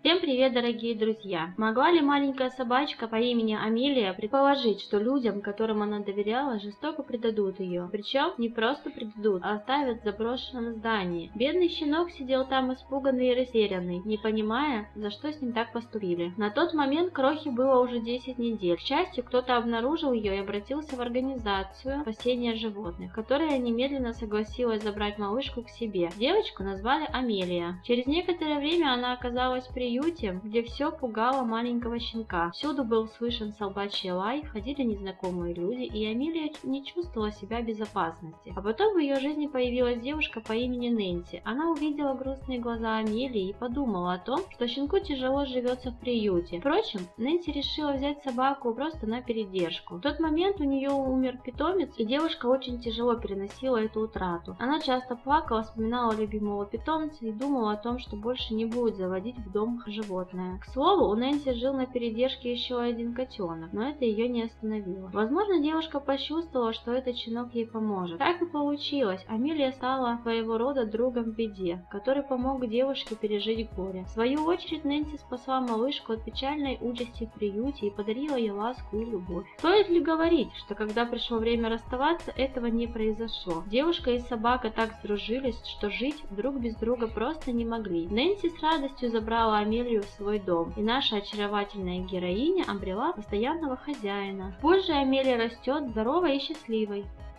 Всем привет, дорогие друзья! Могла ли маленькая собачка по имени Амелия предположить, что людям, которым она доверяла, жестоко предадут ее? Причем не просто предадут, а оставят в заброшенном здании. Бедный щенок сидел там испуганный и растерянный, не понимая, за что с ним так поступили. На тот момент Крохе было уже 10 недель. К счастью, кто-то обнаружил ее и обратился в организацию спасения животных, которая немедленно согласилась забрать малышку к себе. Девочку назвали Амелия. Через некоторое время она оказалась в приюте, где все пугало маленького щенка. Всюду был слышен собачий лай, ходили незнакомые люди, и Амелия не чувствовала себя в безопасности. А потом в ее жизни появилась девушка по имени Нэнси. Она увидела грустные глаза Амелии и подумала о том, что щенку тяжело живется в приюте. Впрочем, Нэнси решила взять собаку просто на передержку. В тот момент у нее умер питомец, и девушка очень тяжело переносила эту утрату. Она часто плакала, вспоминала любимого питомца и думала о том, что больше не будет заводить в дом животное. К слову, у Нэнси жил на передержке еще один котенок, но это ее не остановило. Возможно, девушка почувствовала, что этот щенок ей поможет. Так и получилось. Амелия стала своего рода другом в беде, который помог девушке пережить горе. В свою очередь, Нэнси спасла малышку от печальной участи в приюте и подарила ей ласку и любовь. Стоит ли говорить, что когда пришло время расставаться, этого не произошло? Девушка и собака так сдружились, что жить друг без друга просто не могли. Нэнси с радостью забрала Амелию в свой дом, и наша очаровательная героиня обрела постоянного хозяина. Позже Амелия растет здоровой и счастливой.